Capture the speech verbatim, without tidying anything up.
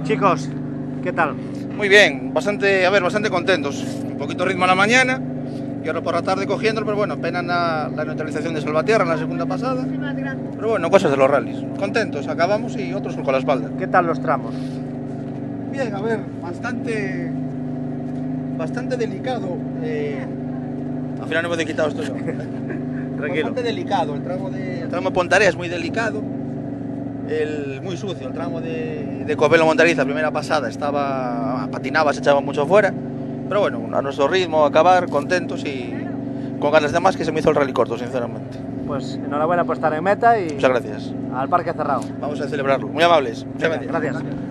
Chicos, ¿qué tal? Muy bien, bastante, a ver, bastante contentos. Un poquito ritmo a la mañana y ahora por la tarde cogiéndolo, pero bueno, pena la, la neutralización de Salvatierra en la segunda pasada. Pero bueno, cosas de los rallies. Contentos, acabamos y otros con la espalda. ¿Qué tal los tramos? Bien, a ver, bastante, bastante delicado. Eh, al final no me he quitado esto yo. Tranquilo. Bastante delicado, el tramo de, el tramo de Pontarea es muy delicado. El, muy sucio, el tramo de, de Covelo Montariz, la primera pasada estaba, patinaba, se echaba mucho fuera, pero bueno, a nuestro ritmo, acabar, contentos y con ganas de más, que se me hizo el rally corto, sinceramente. Pues enhorabuena por estar en meta y Muchas gracias. al parque cerrado. Vamos a celebrarlo. Muy amables. Muchas Venga, gracias. gracias.